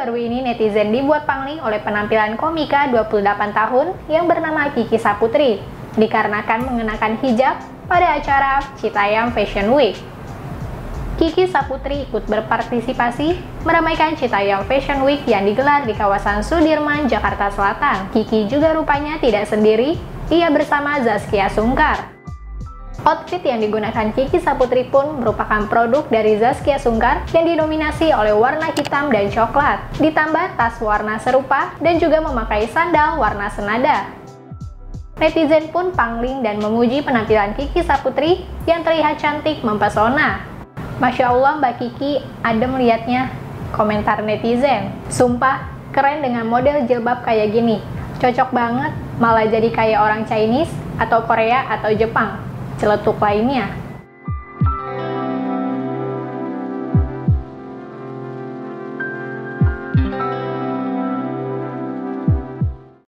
baru-baru ini netizen dibuat pangling oleh penampilan komika 28 tahun yang bernama Kiki Saputri, dikarenakan mengenakan hijab pada acara Citayam Fashion Week. Kiki Saputri ikut berpartisipasi meramaikan Citayam Fashion Week yang digelar di kawasan Sudirman, Jakarta Selatan. Kiki juga rupanya tidak sendiri, ia bersama Zaskia Sungkar. Outfit yang digunakan Kiki Saputri pun merupakan produk dari Zaskia Sungkar yang didominasi oleh warna hitam dan coklat, ditambah tas warna serupa dan juga memakai sandal warna senada. Netizen pun pangling dan memuji penampilan Kiki Saputri yang terlihat cantik mempesona. Masya Allah Mbak Kiki, adem liatnya, komentar netizen. Sumpah, keren dengan model jilbab kayak gini. Cocok banget, malah jadi kayak orang Chinese atau Korea atau Jepang. Celetuk lainnya.